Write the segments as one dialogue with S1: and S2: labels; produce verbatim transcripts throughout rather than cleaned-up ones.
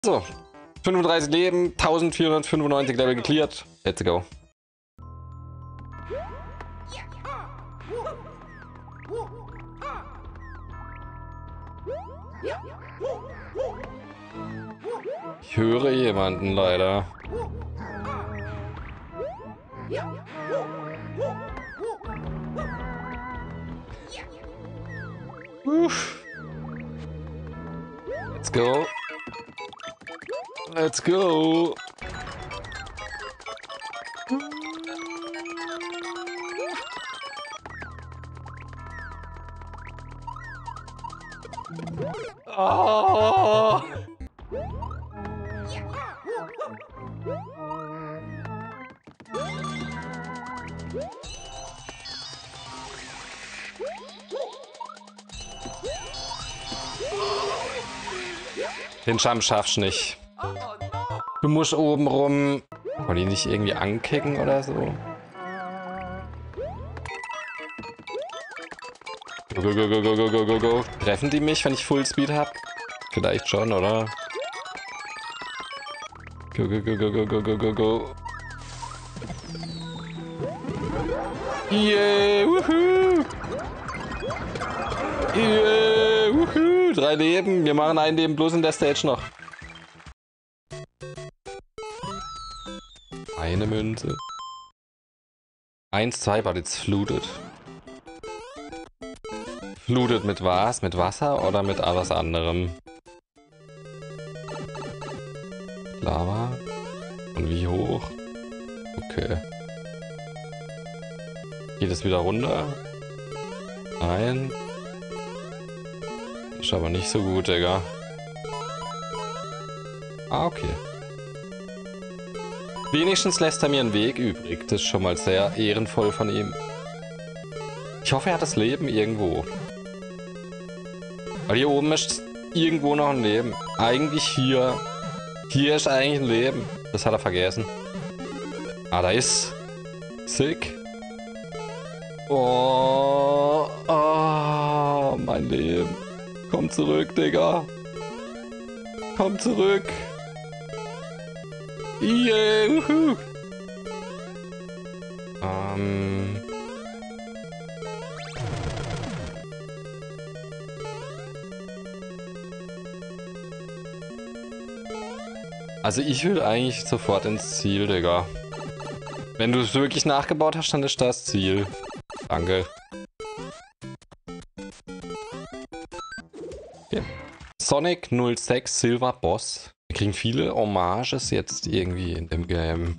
S1: So, fünfunddreißig Leben, eintausendvierhundertfünfundneunzig Level gecleart. Let's go. Ich höre jemanden leider. Uff. Let's go. Let's go. Oh. Den Jump schaffst du nicht. Du musst oben rum. Wollen die nicht irgendwie ankicken oder so? Go, go, go, go, go, go, go, go. Treffen die mich, wenn ich Full Speed hab? Vielleicht schon, oder? Go, go, go, go, go, go, go, go, go. Yeah, wuhu! Yeah, wuhu! Drei Leben. Wir machen ein Leben bloß in der Stage noch. Eine Münze. Eins, zwei, war jetzt flutet. Flutet mit was? Mit Wasser oder mit alles anderem? Lava? Und wie hoch? Okay. Geht es wieder runter? Nein. Ist aber nicht so gut, Digga. Ah, okay. Wenigstens lässt er mir einen Weg übrig. Das ist schon mal sehr ehrenvoll von ihm. Ich hoffe, er hat das Leben irgendwo. Weil hier oben ist irgendwo noch ein Leben. Eigentlich hier. Hier ist eigentlich ein Leben. Das hat er vergessen. Ah, da ist. Sick. Oh, oh, mein Leben. Komm zurück, Digga. Komm zurück. Yeah, wuhu. Ähm. Also ich will eigentlich sofort ins Ziel, Digga. Wenn du es wirklich nachgebaut hast, dann ist das Ziel. Danke. Okay. Sonic null sechs Silver Boss. Wir kriegen viele Hommages jetzt irgendwie in dem Game.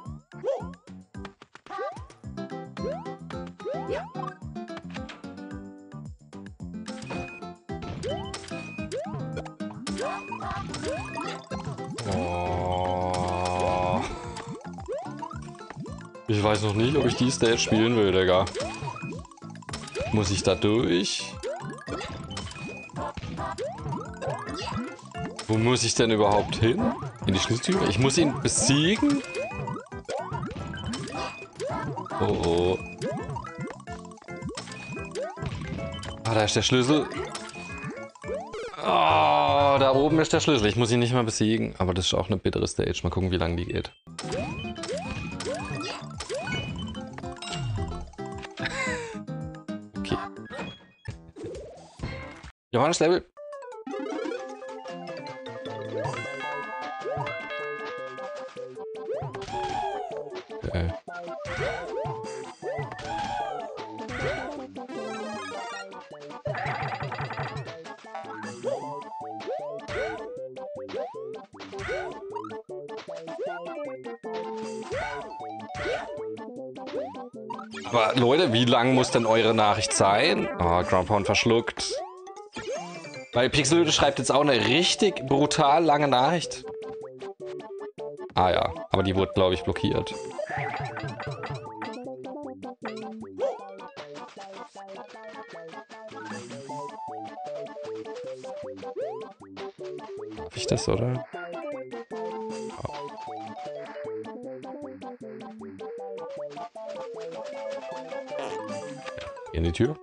S1: Oh. Ich weiß noch nicht, ob ich die Stage spielen will, Digga. Muss ich da durch? Wo muss ich denn überhaupt hin? In die Schlüsseltür? Ich muss ihn besiegen? Oh oh. Ah, da ist der Schlüssel. Oh, da oben ist der Schlüssel. Ich muss ihn nicht mal besiegen. Aber das ist auch eine bittere Stage. Mal gucken, wie lange die geht. Okay. Johannes Level. Okay. Aber Leute, wie lang muss denn eure Nachricht sein? Oh, Ground Pound verschluckt. Weil Pixelöde schreibt jetzt auch eine richtig brutal lange Nachricht. Ah ja, aber die wurde, glaube ich, blockiert. Darf ich das, oder? Oh. In die Tür.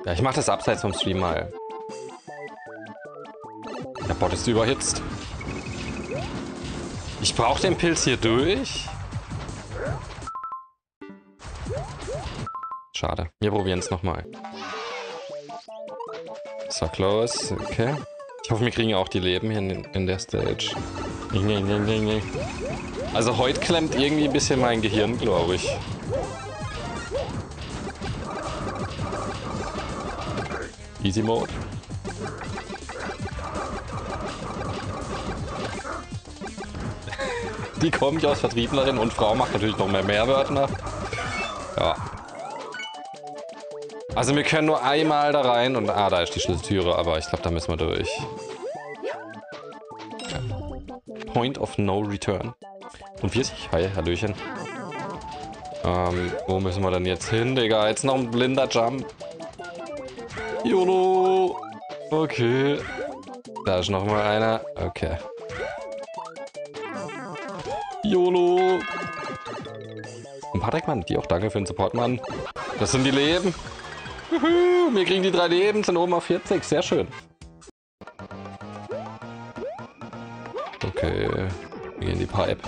S1: Ja, ich mach das abseits vom Stream mal. Der Bot ist überhitzt. Ich brauche den Pilz hier durch. Schade. Wir probieren es nochmal. So, close. Okay. Ich hoffe, wir kriegen auch die Leben hier in, in der Stage. Nee, nee, nee, nee. Also heute klemmt irgendwie ein bisschen mein Gehirn, glaube ich. Easy Mode. Die kommt ja aus Vertrieblerin und Frau macht natürlich noch mehr Mehrwörter. Ja. Also wir können nur einmal da rein und... Ah, da ist die Schlüsseltüre, aber ich glaube, da müssen wir durch. Point of No Return. Und vierzig? Hi, Hallöchen. Ähm, wo müssen wir denn jetzt hin, Digga? Jetzt noch ein blinder Jump. YOLO! Okay. Da ist noch mal einer. Okay. YOLO! Und Patrick, Mann, die auch danke für den Support, Mann. Das sind die Leben. Juhu, wir kriegen die drei Leben, sind oben auf vierzig. Sehr schön. Okay. Wir gehen in die Pipe.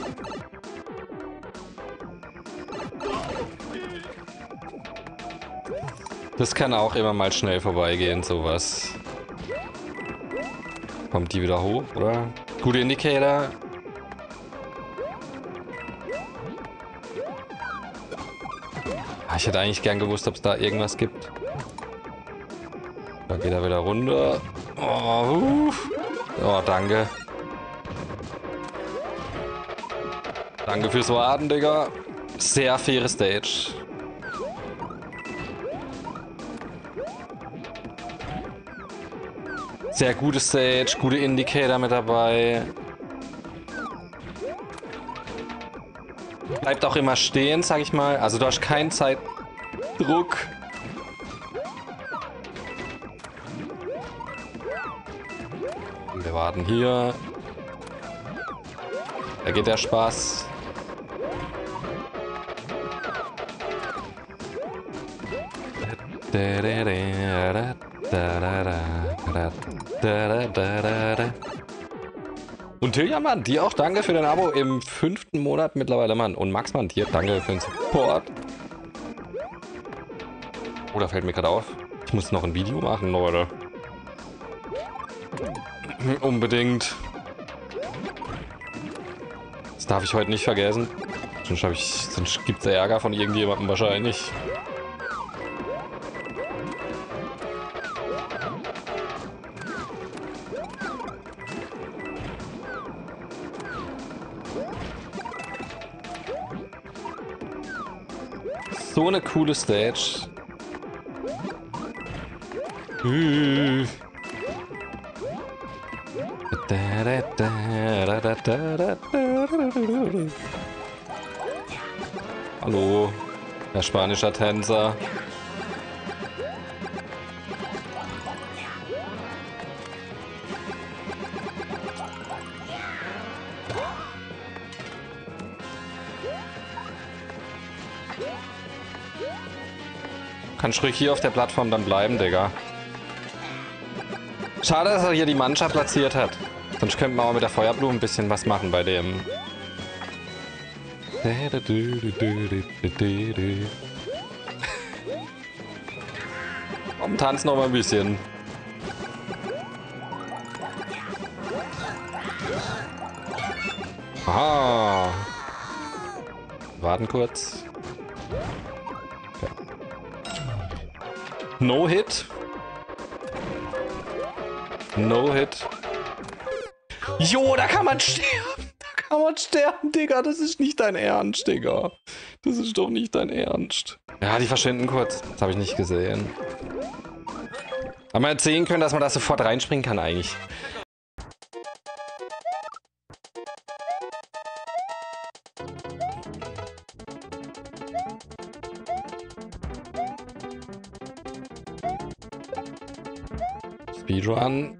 S1: Das kann auch immer mal schnell vorbeigehen, sowas. Kommt die wieder hoch, oder? Gute Indicator. Ich hätte eigentlich gern gewusst, ob es da irgendwas gibt. Da geht er wieder runter. Oh, uff. Oh, danke. Danke fürs Warten, Digga. Sehr faire Stage. Sehr gute Stage, gute Indicator mit dabei. Bleibt auch immer stehen, sag ich mal. Also du hast keinen Zeitdruck. Wir warten hier. Da geht der Spaß. Und Tilja, Mann, dir auch danke für dein Abo im fünften Monat mittlerweile, Mann. Und Max, Mann, dir danke für den Support. Oh, da fällt mir gerade auf. Ich muss noch ein Video machen, Leute. Unbedingt. Das darf ich heute nicht vergessen. Sonst, hab ich, sonst gibt es Ärger von irgendjemandem wahrscheinlich. So eine coole Stage. Uh. Hallo, der spanische Tänzer. Kannst ruhig hier auf der Plattform dann bleiben, Digga. Schade, dass er hier die Mannschaft platziert hat. Sonst könnten wir auch mit der Feuerblume ein bisschen was machen bei dem. Komm, tanz noch mal ein bisschen. Aha. Warten kurz. Okay. No Hit. No Hit. Jo, da kann man sterben. Da kann man sterben, Digga. Das ist nicht dein Ernst, Digga. Das ist doch nicht dein Ernst. Ja, die verschwinden kurz. Das habe ich nicht gesehen. Aber man hätte sehen können, dass man da sofort reinspringen kann eigentlich. Speedrun.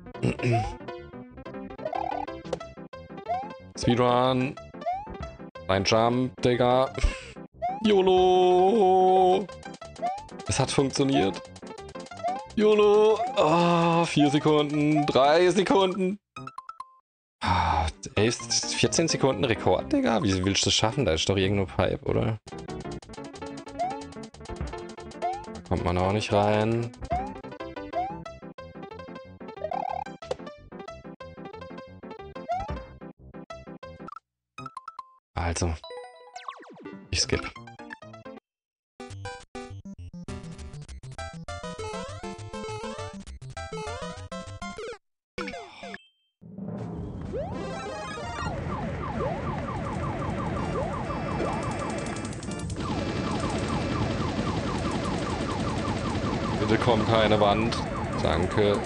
S1: Speedrun. Ein Jump, Digga. YOLO. Es hat funktioniert. YOLO! Oh, vier Sekunden, drei Sekunden. Ah, elf, vierzehn Sekunden Rekord, Digga? Wie willst du das schaffen? Da ist doch irgendwo Pipe, oder? Kommt man auch nicht rein. Also. Ich skip. Bitte kommt keine Wand. Danke.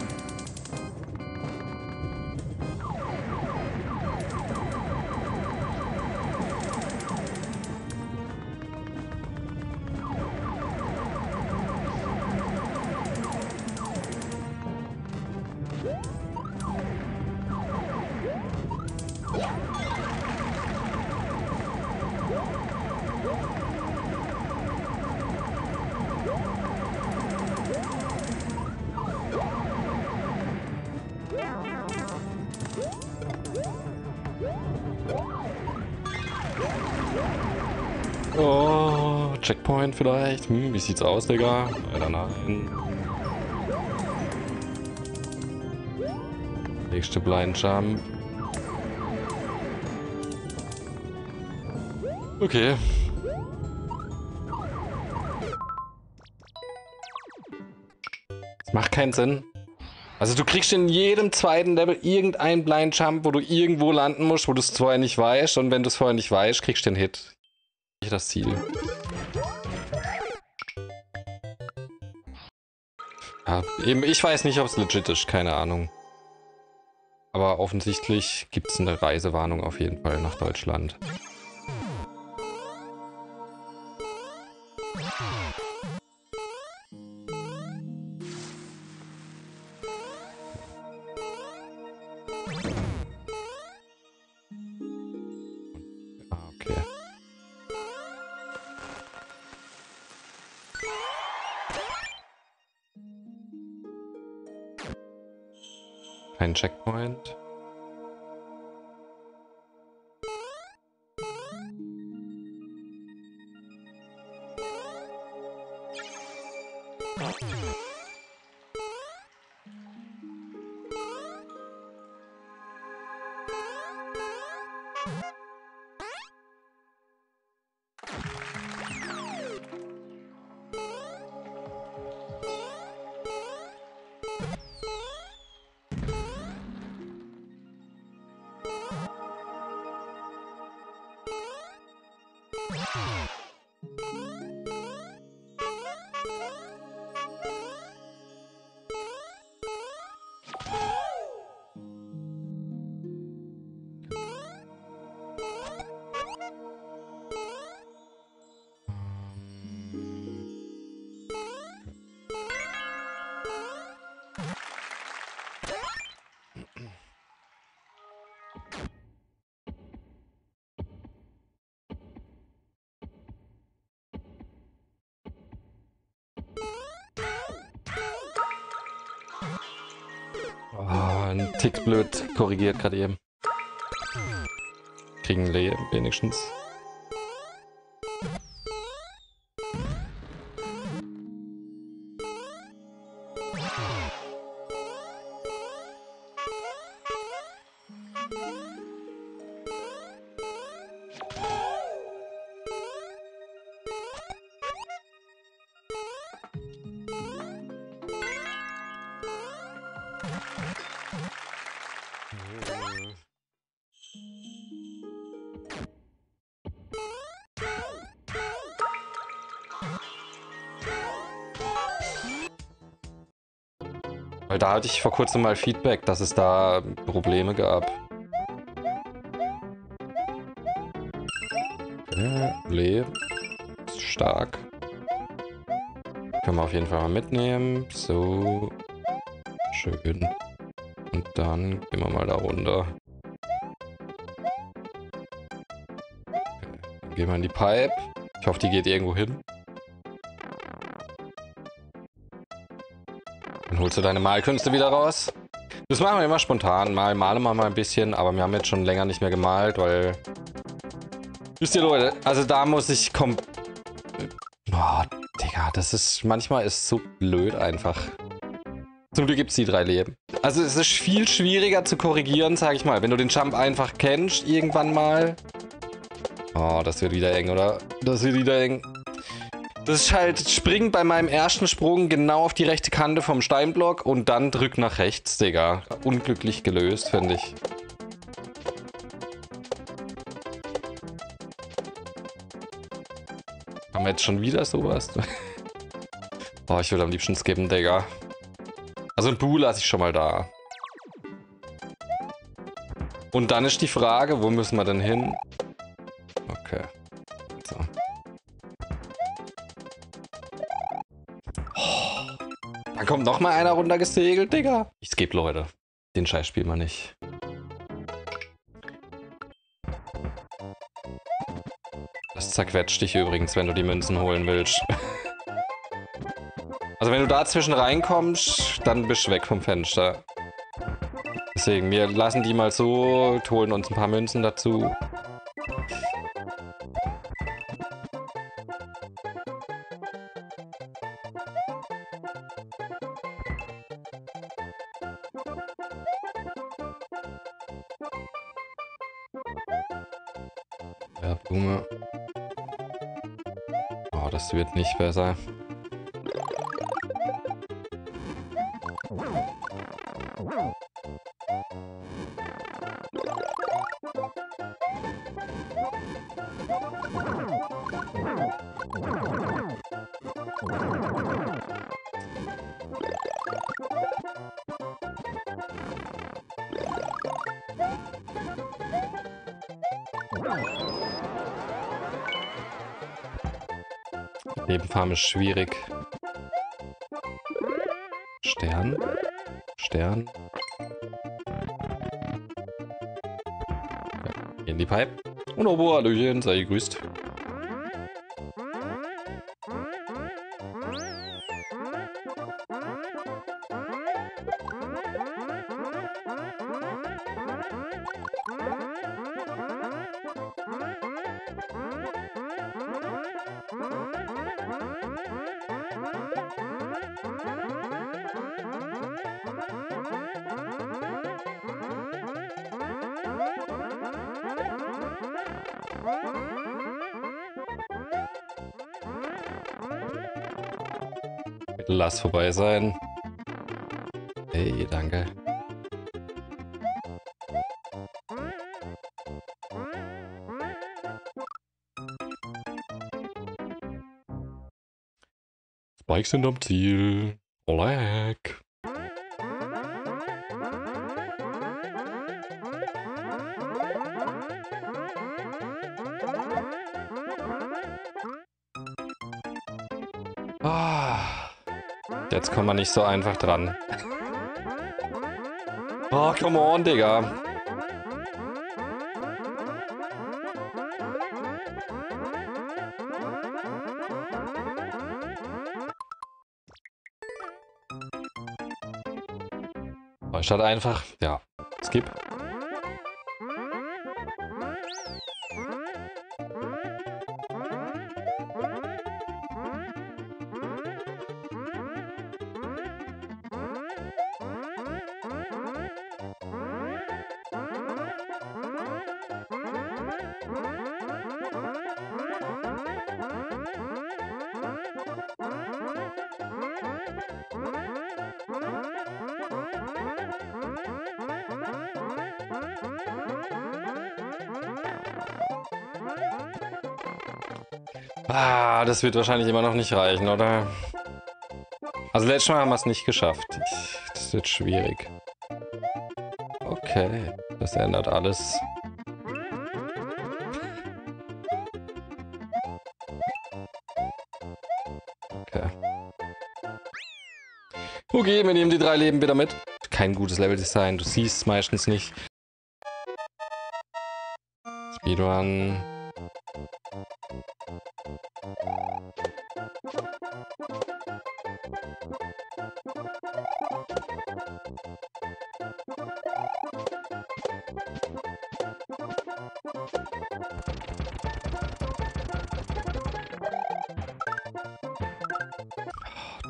S1: Oh, Checkpoint vielleicht? Hm, wie sieht's aus, Digga? Leider nein. Nächste Blind Jump. Okay. Das macht keinen Sinn. Also du kriegst in jedem zweiten Level irgendeinen Blind Jump, wo du irgendwo landen musst, wo du es vorher nicht weißt. Und wenn du es vorher nicht weißt, kriegst du den Hit. Das Ziel. Ja, eben, ich weiß nicht, ob es legit ist, keine Ahnung. Aber offensichtlich gibt es eine Reisewarnung auf jeden Fall nach Deutschland. Kein Checkpoint. Oh, ein Tick blöd korrigiert gerade eben. Kriegen Leben wenigstens. Weil da hatte ich vor kurzem mal Feedback, dass es da Probleme gab. Okay, Leben. Stark. Können wir auf jeden Fall mal mitnehmen. So. Schön. Und dann gehen wir mal da runter. Okay. Dann gehen wir in die Pipe. Ich hoffe, die geht irgendwo hin. Dann holst du deine Malkünste wieder raus. Das machen wir immer spontan. Mal malen wir mal ein bisschen, aber wir haben jetzt schon länger nicht mehr gemalt, weil... Wisst ihr, Leute, also da muss ich kom... Oh, Digga, das ist... Manchmal ist es so blöd einfach. Zum Glück gibt es die drei Leben. Also es ist viel schwieriger zu korrigieren, sag ich mal. Wenn du den Jump einfach kennst, irgendwann mal... Oh, das wird wieder eng, oder? Das wird wieder eng. Das ist halt, springt bei meinem ersten Sprung genau auf die rechte Kante vom Steinblock und dann drück nach rechts, Digga. Unglücklich gelöst, finde ich. Haben wir jetzt schon wieder sowas? Oh, ich würde am liebsten skippen, Digga. Also ein Bu lasse ich schon mal da. Und dann ist die Frage, wo müssen wir denn hin? Okay. So. Oh, da kommt noch mal einer runtergesegelt, Digga. Ich skippe, Leute. Den Scheiß spielen wir nicht. Das zerquetscht dich übrigens, wenn du die Münzen holen willst. Also wenn du dazwischen reinkommst, dann bist du weg vom Fenster. Deswegen, wir lassen die mal so, holen uns ein paar Münzen dazu. Ja, Blume. Oh, das wird nicht besser. Nebenfarm ist schwierig. Stern? Stern? Okay. In die Pipe. Und Obo, Hallöchen, sei gegrüßt. Lass vorbei sein. Hey, danke. Spikes sind am Ziel. Oleg. Ah. Jetzt kommen wir nicht so einfach dran. Oh, come on, Digga. Oh, statt einfach, ja, skip. Ah, das wird wahrscheinlich immer noch nicht reichen, oder? Also letztes Mal haben wir es nicht geschafft. Ich, das wird schwierig. Okay, das ändert alles. Okay. Okay, wir nehmen die drei Leben wieder mit. Kein gutes Leveldesign, du siehst es meistens nicht. Speedrun.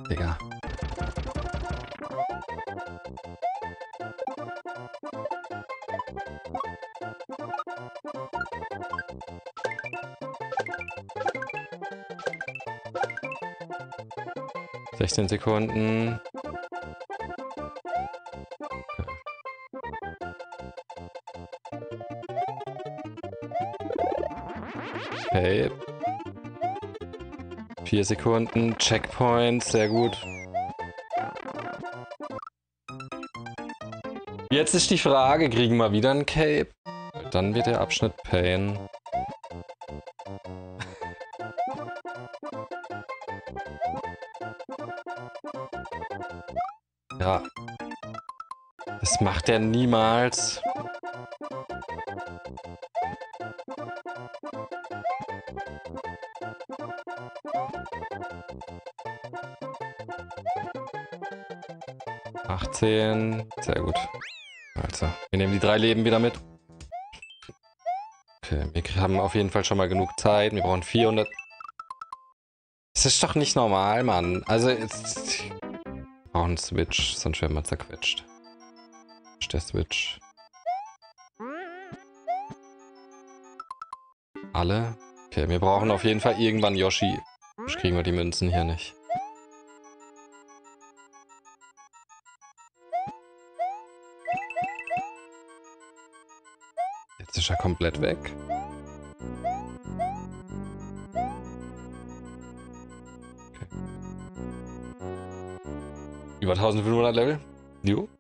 S1: Digga. sechzehn Sekunden. Okay. Vier Sekunden. Checkpoint. Sehr gut. Jetzt ist die Frage, kriegen wir wieder ein Cape? Dann wird der Abschnitt Pain. Ja. Das macht er niemals. achtzehn. Sehr gut. Also, wir nehmen die drei Leben wieder mit. Okay, wir haben auf jeden Fall schon mal genug Zeit. Wir brauchen vierhundert. Das ist doch nicht normal, Mann. Also, jetzt... Wir brauchen einen Switch, sonst werden wir zerquetscht. Ist der Switch. Alle? Okay, wir brauchen auf jeden Fall irgendwann Yoshi. Sonst kriegen wir die Münzen hier nicht. Jetzt ist er komplett weg. Okay. Über eintausendfünfhundert Level? Jo.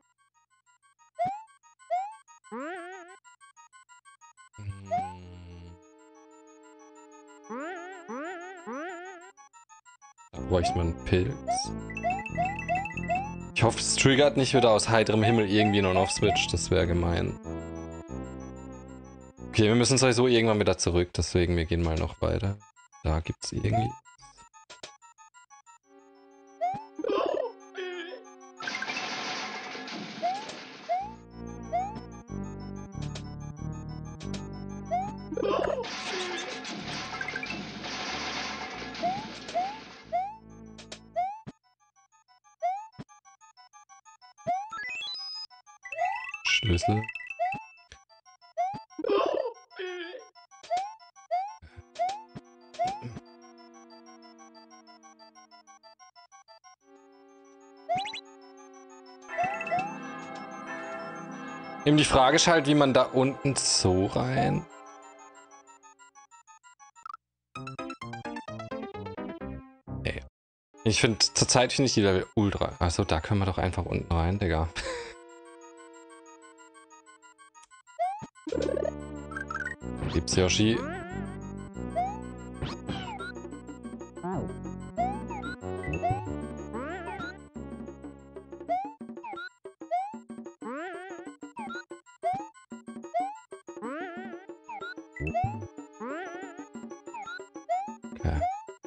S1: Da bräuchte man einen Pilz. Ich hoffe, es triggert nicht wieder aus heiterem Himmel irgendwie noch auf Switch. Das wäre gemein. Okay, wir müssen sowieso irgendwann wieder zurück, deswegen wir gehen mal noch weiter. Da gibt's irgendwie... Schlüssel. Eben die Frage ist halt, wie man da unten so rein... Ey. Ich finde, zurzeit finde ich die Level ultra... Achso, da können wir doch einfach unten rein, Digga. Da gibt's Yoshi. Okay.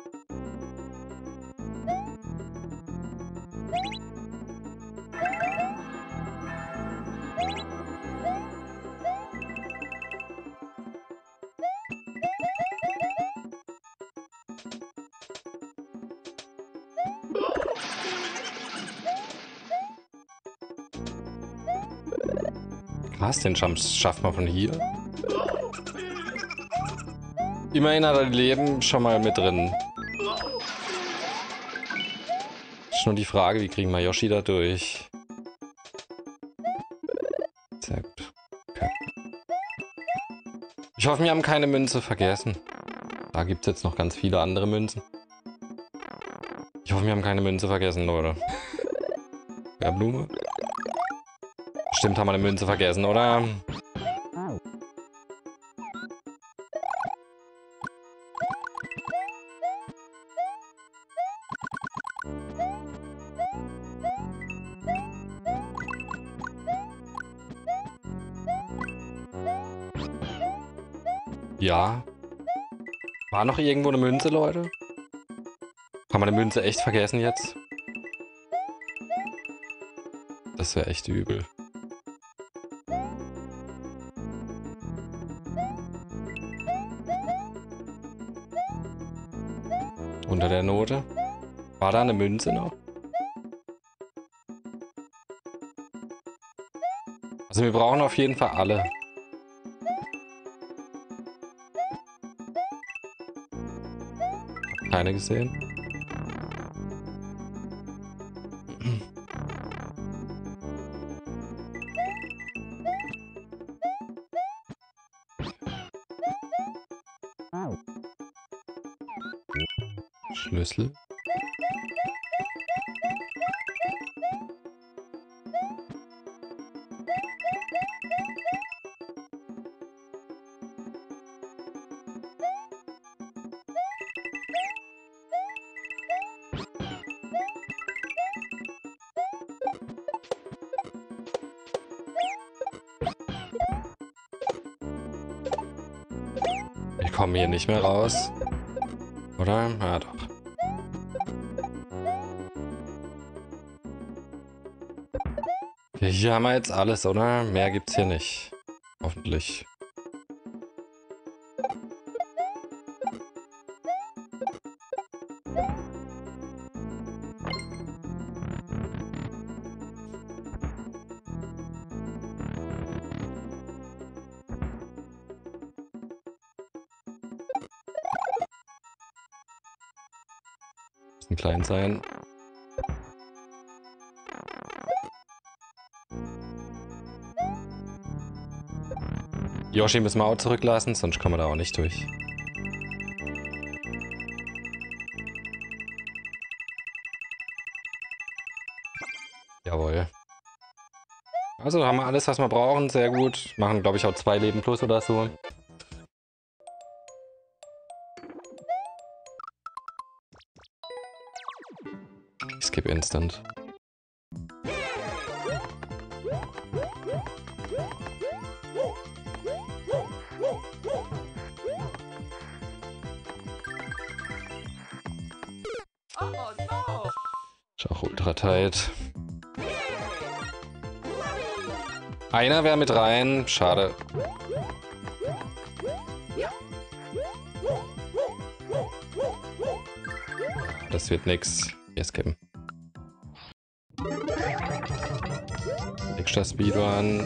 S1: Was, den Jump schafft man von hier? Immerhin hat er die Leben schon mal mit drin. Ist nur die Frage, wie kriegen wir Yoshi da durch? Sehr gut. Okay. Ich hoffe, wir haben keine Münze vergessen. Da gibt es jetzt noch ganz viele andere Münzen. Ich hoffe, wir haben keine Münze vergessen, Leute. Ja, Blume. Stimmt, haben wir eine Münze vergessen, oder? Ja. War noch irgendwo eine Münze, Leute? Haben wir eine Münze echt vergessen jetzt? Das wäre echt übel. Unter der Note. War da eine Münze noch? Also wir brauchen auf jeden Fall alle. Keine gesehen. Schlüssel. Wir kommen hier nicht mehr raus. Oder? Ja, doch. Okay, hier haben wir jetzt alles, oder? Mehr gibt's hier nicht. Hoffentlich. Bisschen klein sein. Yoshi müssen wir auch zurücklassen, sonst kommen wir da auch nicht durch. Jawohl. Also haben wir alles, was wir brauchen. Sehr gut. Machen, glaube ich, auch zwei Leben plus oder so. Ich skip instant. Ist auch ultra tight. Einer wäre mit rein. Schade. Das wird nix. Wir skippen. Extra Speedrun.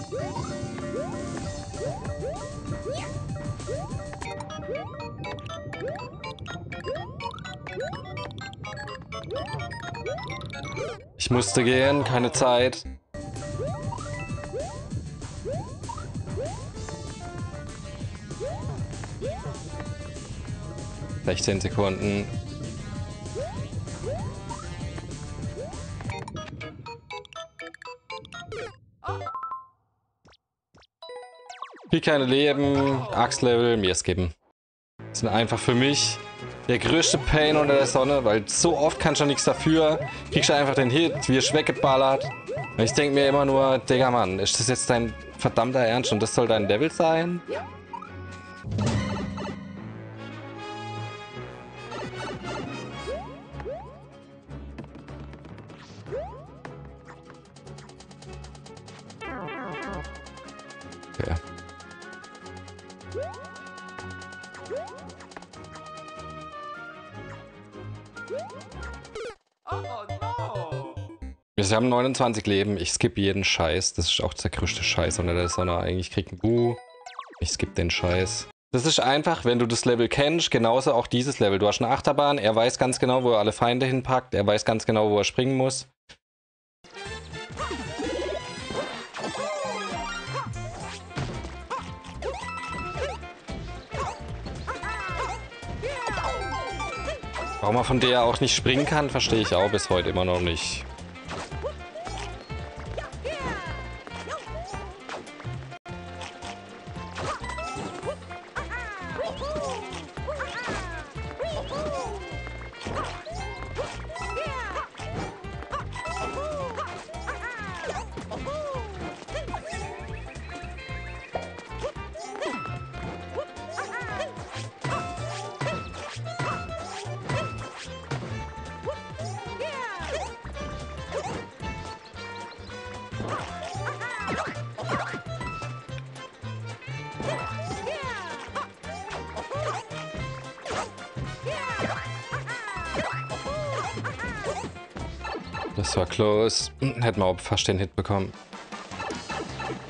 S1: Ich musste gehen, keine Zeit. sechzehn Sekunden. Viel keine Leben, Axt-Level, mir skippen. Das sind einfach für mich der größte Pain unter der Sonne, weil so oft kannst du nichts dafür. Kriegst du einfach den Hit, wirst weggeballert. Und ich denke mir immer nur, Digga Mann, ist das jetzt dein verdammter Ernst und das soll dein Level sein? Okay. Wir haben neunundzwanzig Leben. Ich skippe jeden Scheiß. Das ist auch der größte Scheiß unter der Sonne. Eigentlich kriegt ein Bu. Ich skippe den Scheiß. Das ist einfach, wenn du das Level kennst, genauso auch dieses Level. Du hast eine Achterbahn. Er weiß ganz genau, wo er alle Feinde hinpackt. Er weiß ganz genau, wo er springen muss. Warum man von der auch nicht springen kann, verstehe ich auch bis heute immer noch nicht. Das war close. Hätten wir auch fast den Hit bekommen.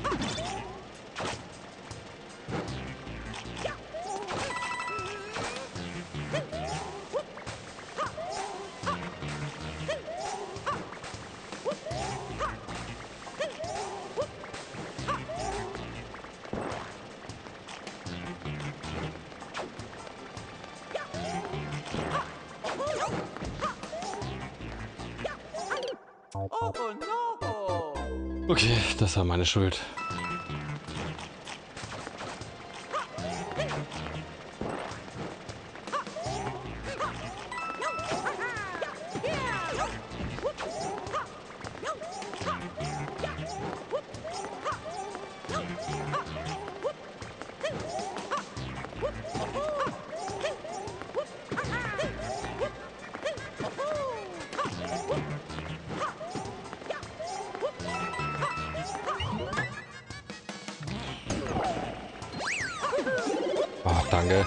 S1: Okay, das war meine Schuld. Oh, danke.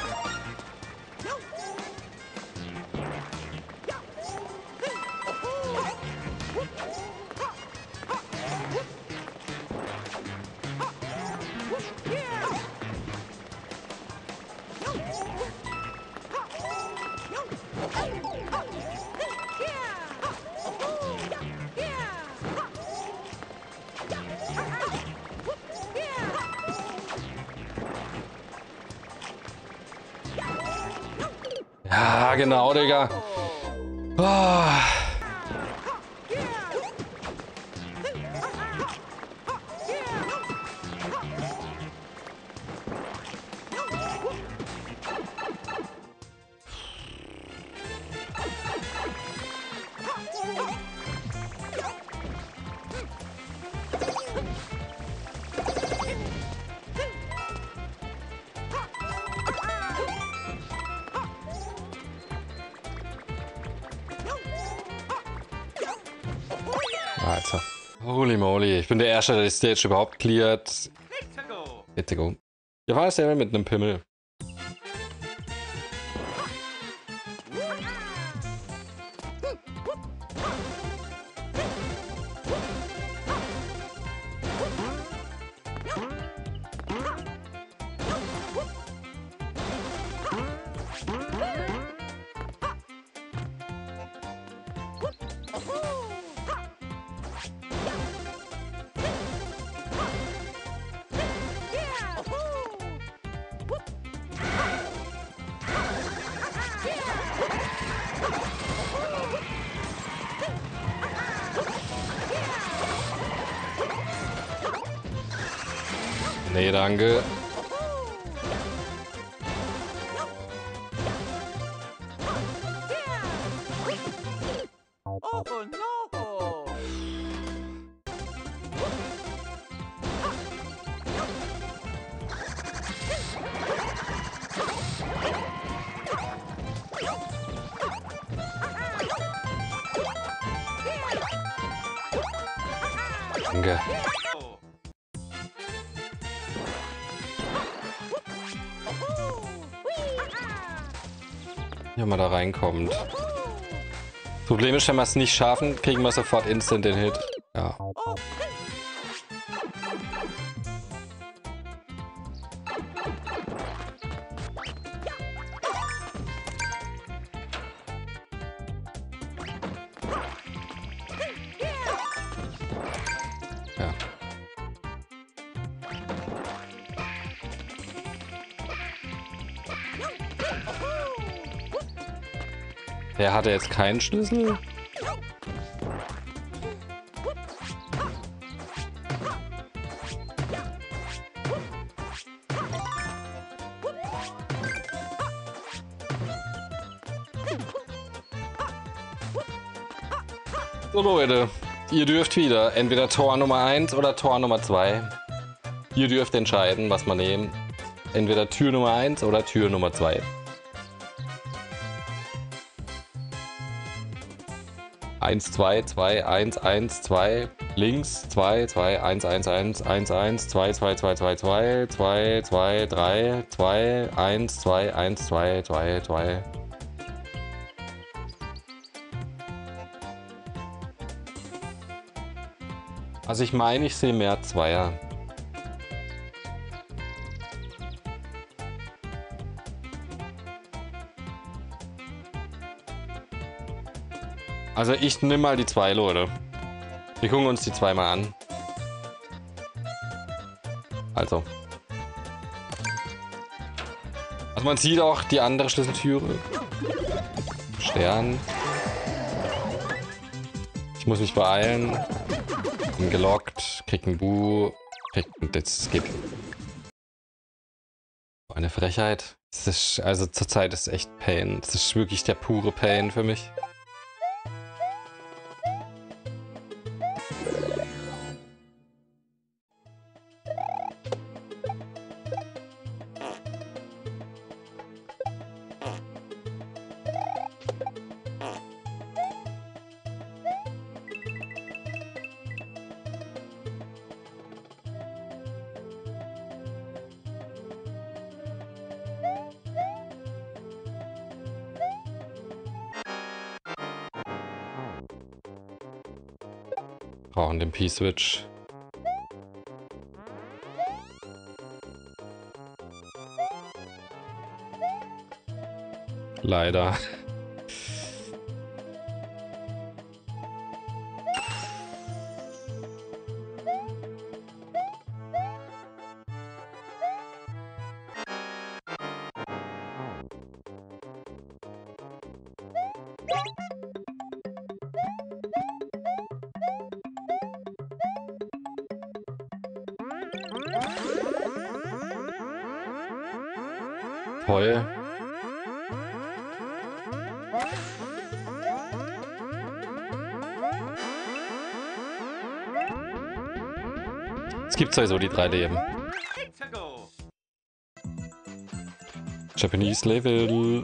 S1: Ja, genau, Digga. Oh. Alter. Holy moly. Ich bin der Erste, der die Stage überhaupt cleart. Bitte go. Ja, war es ja mit einem Pimmel. Nee, danke.
S2: Oh no!
S1: Danke. Wenn man da reinkommt. Problem ist, wenn wir es nicht schaffen, kriegen wir sofort instant den Hit. Ja. Ja. Der hatte jetzt keinen Schlüssel. So Leute, ihr dürft wieder entweder Tor Nummer eins oder Tor Nummer zwei. Ihr dürft entscheiden, was wir nehmen. Entweder Tür Nummer eins oder Tür Nummer zwei. eins, zwei, zwei, eins, eins, zwei, links, zwei, zwei, eins, eins, eins, eins, eins, zwei, zwei, zwei, zwei, zwei, zwei, zwei, drei, zwei, eins, zwei, eins, zwei, zwei, zwei. Also ich meine, ich sehe mehr Zweier. Also ich nehme mal die zwei, Leute. Wir gucken uns die zwei mal an. Also. Also man sieht auch die andere Schlüsseltüre. Stern. Ich muss mich beeilen. Bin gelockt, krieg ein Bu, krieg ein... Das geht... Eine Frechheit. Das ist, also zurzeit ist echt Pain. Das ist wirklich der pure Pain für mich. Brauchen den P-Switch. Leider. Toll. Es gibt sowieso die drei Leben. Japanese Level.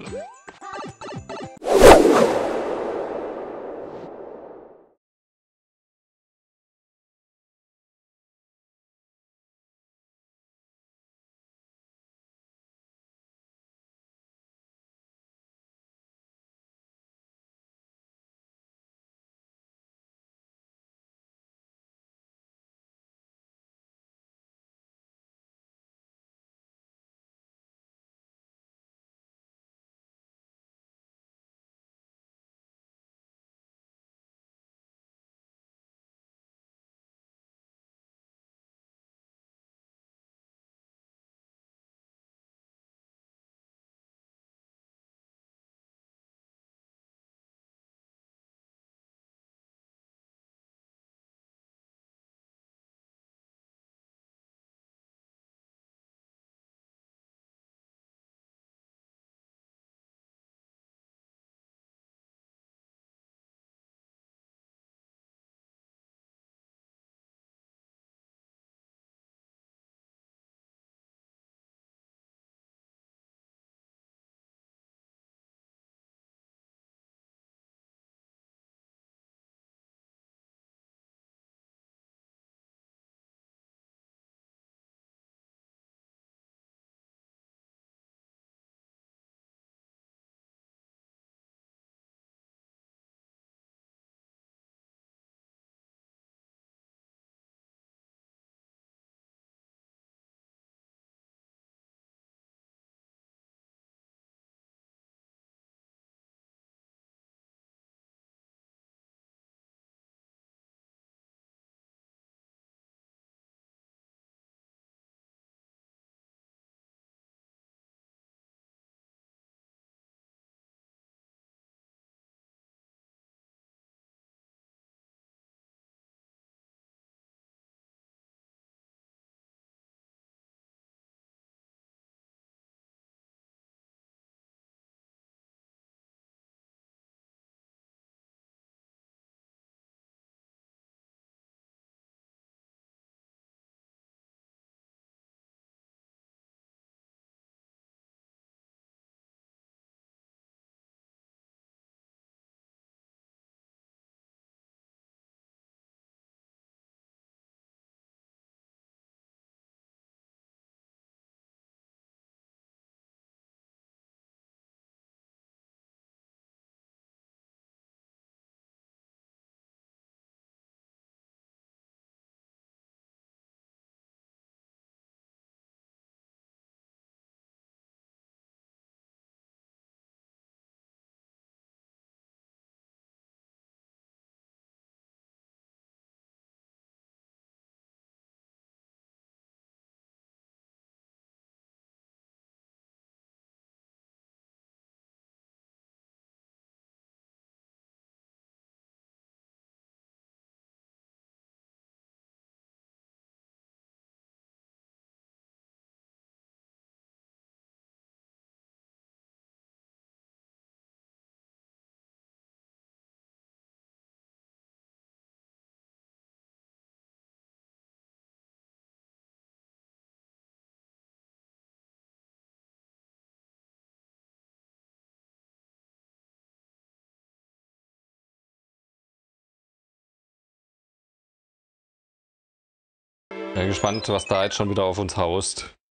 S1: Bin gespannt, was da jetzt schon wieder auf uns haust.